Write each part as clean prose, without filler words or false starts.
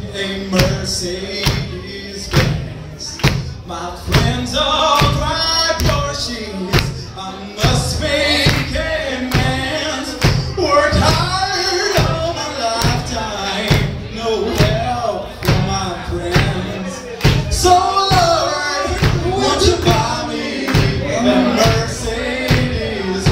a Mercedes-Benz. My friends all drive Porsches. I must make amends. Worked hard all my lifetime, no help from my friends. So Lord, won't you buy me a Mercedes-Benz?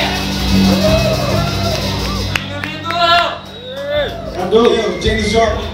James Joplin.